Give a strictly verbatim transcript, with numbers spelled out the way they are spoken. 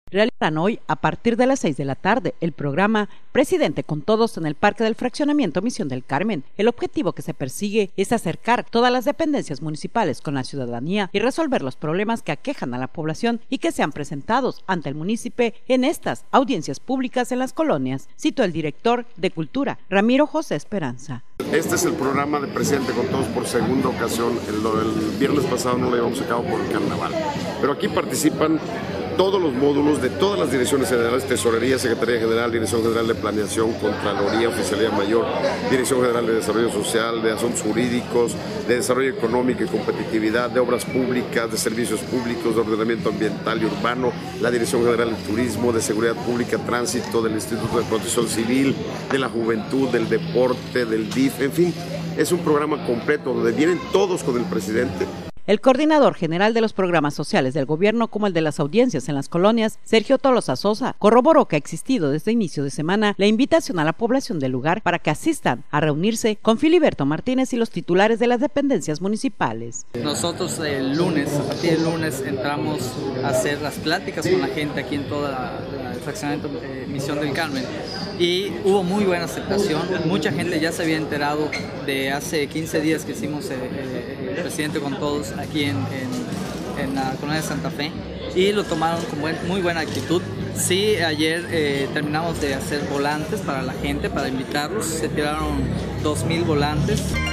Realizarán hoy, a partir de las seis de la tarde, el programa Presidente con Todos en el Parque del Fraccionamiento Misión del Carmen. El objetivo que se persigue es acercar todas las dependencias municipales con la ciudadanía y resolver los problemas que aquejan a la población y que sean presentados ante el municipio en estas audiencias públicas en las colonias, citó el director de Cultura, Ramiro José Esperanza. Este es el programa de Presidente con Todos por segunda ocasión. El, el viernes pasado no lo llevamos a cabo por el carnaval, pero aquí participan todos los módulos de todas las direcciones generales: Tesorería, Secretaría General, Dirección General de Planeación, Contraloría, Oficialía Mayor, Dirección General de Desarrollo Social, de Asuntos Jurídicos, de Desarrollo Económico y Competitividad, de Obras Públicas, de Servicios Públicos, de Ordenamiento Ambiental y Urbano, la Dirección General de Turismo, de Seguridad Pública, Tránsito, del Instituto de Protección Civil, de la Juventud, del Deporte, del D I F, en fin, es un programa completo donde vienen todos con el presidente. El coordinador general de los programas sociales del gobierno, como el de las audiencias en las colonias, Sergio Tolosa Sosa, corroboró que ha existido desde inicio de semana la invitación a la población del lugar para que asistan a reunirse con Filiberto Martínez y los titulares de las dependencias municipales. Nosotros el lunes, a partir del lunes, entramos a hacer las pláticas con la gente aquí en toda el fraccionamiento eh, Misión del Carmen, y hubo muy buena aceptación. Mucha gente ya se había enterado de hace quince días que hicimos eh, eh, el Presidente con Todos aquí en, en, en la colonia de Santa Fe, y lo tomaron con buen, muy buena actitud. Sí, ayer eh, terminamos de hacer volantes para la gente, para invitarlos. Se tiraron dos mil volantes.